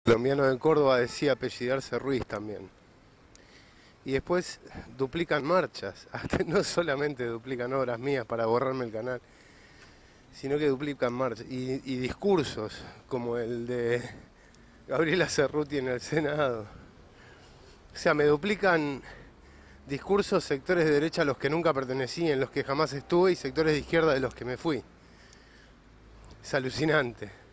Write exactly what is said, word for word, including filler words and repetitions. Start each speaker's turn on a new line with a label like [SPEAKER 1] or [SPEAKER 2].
[SPEAKER 1] Colombiano de Córdoba decía apellidarse Ruiz también. Y después duplican marchas, hasta no solamente duplican obras mías para borrarme el canal, sino que duplican marchas y, y discursos como el de Gabriela Cerruti en el Senado. O sea, me duplican discursos, sectores de derecha a los que nunca pertenecí, en los que jamás estuve, y sectores de izquierda de los que me fui. Es alucinante.